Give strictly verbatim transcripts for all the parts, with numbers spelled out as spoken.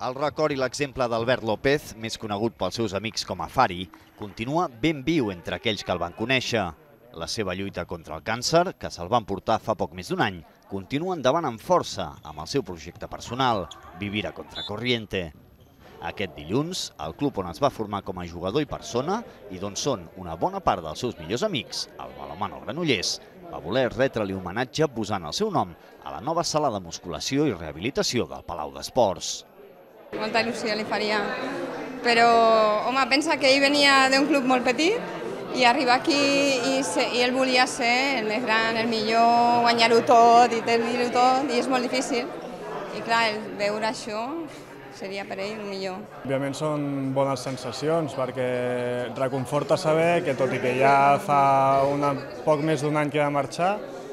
El record i l'exemple d'Albert López, més conegut pels seus amics com a Fari, continua ben viu entre aquells que el van conèixer. La seva lluita contra el càncer, que se'l van portar fa poc més d'un any, continua endavant amb força amb el seu projecte personal, Vivir a Contracorriente. Aquest dilluns, el club on es va formar com a jugador i persona, i d'on són una bona part dels seus millors amics, el Balonmano Granollers, va voler retre-li homenatge posant el seu nom a la nova sala de musculació i rehabilitació del Palau d'Esports. Molta il·lusió li faria, però home, pensa que ell venia d'un club molt petit i arribar aquí i, ser, i ell volia ser el més gran, el millor, guanyar-ho tot i tenir-ho tot, i és molt difícil. I clar, el veure això seria per ell el millor. Òbviament són bones sensacions perquè reconforta saber que tot i que ja fa una, poc més d'un any que va marxar,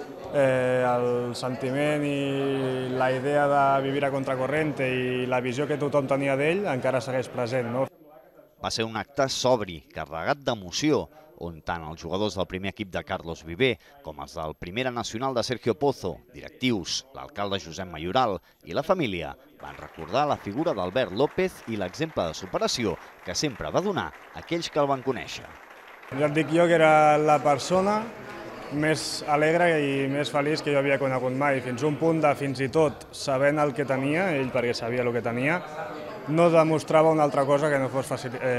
eh, el sentiment i la idea de vivir a contracorrente i la visió que tothom tenia d'ell encara segueix present, no? Va ser un acte sobri, carregat d'emoció, on tant els jugadors del primer equip de Carlos Viver com els del Primera Nacional de Sergio Pozo, directius, l'alcalde Josep Mayoral i la família van recordar la figura d'Albert López i l'exemple de superació que sempre va donar a aquells que el van conèixer. Ja et dic jo que era la persona més alegre i més feliç que jo havia conegut mai, fins a un punt de fins i tot sabent el que tenia, ell perquè sabia el que tenia, no demostrava una altra cosa que no fos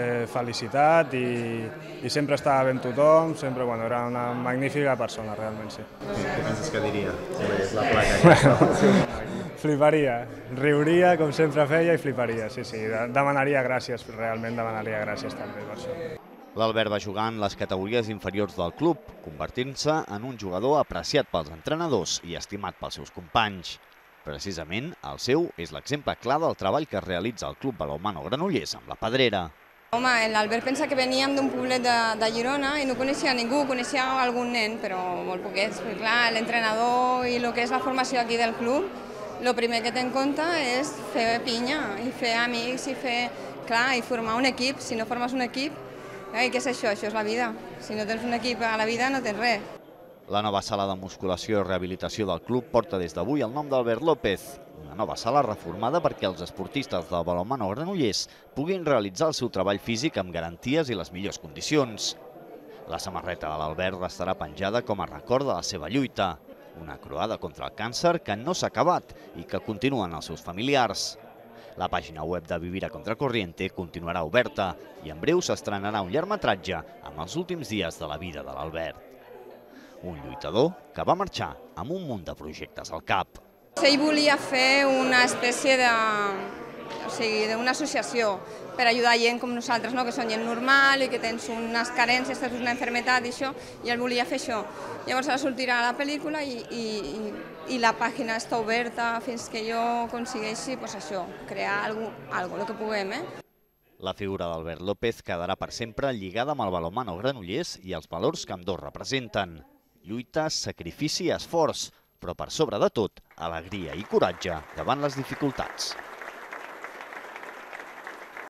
felicitat i, i sempre estava ben tothom, sempre, bueno, era una magnífica persona, realment, sí. Què penses que diria sobre la placa aquesta? Fliparia, riuria com sempre feia i fliparia, sí, sí, demanaria gràcies, realment demanaria gràcies també per això. L'Albert va jugar en les categories inferiors del club, convertint-se en un jugador apreciat pels entrenadors i estimat pels seus companys. Precisament, el seu és l'exemple clar del treball que realitza el Club Balonmano Granollers amb la Pedrera. Home, l'Albert pensa que veníem d'un poblet de, de Girona i no coneixia ningú, coneixia algun nen, però molt poquets. Perquè, clar, l'entrenador i el que és la formació aquí del club, el primer que té en compte és fer pinya i fer amics i fer, clar, i formar un equip. Si no formes un equip, eh, què és això? Això és la vida. Si no tens un equip a la vida no tens res. La nova sala de musculació i rehabilitació del club porta des d'avui el nom d'Albert López, una nova sala reformada perquè els esportistes del Balonmano Granollers puguin realitzar el seu treball físic amb garanties i les millors condicions. La samarreta de l'Albert restarà penjada com a record de la seva lluita, una croada contra el càncer que no s'ha acabat i que continuen els seus familiars. La pàgina web de Vivir a Contracorriente continuarà oberta i en breu s'estrenarà un llargmetratge amb els últims dies de la vida de l'Albert. Un lluitador que va marxar amb un munt de projectes al cap. Ell volia fer una espècie de, o sigui, d'una associació per ajudar gent com nosaltres, no? Que són gent normal i que tens unes carències, tens una malaltia i això, i ell volia fer això. Llavors ara sortirà la pel·lícula i, i, i la pàgina està oberta fins que jo aconsegueixi pues això, crear alguna cosa, el que puguem. Eh? La figura d'Albert López quedarà per sempre lligada amb el Balonmano Granollers i els valors que ambdós representen. Lluita, sacrifici i esforç, però per sobre de tot, alegria i coratge davant les dificultats.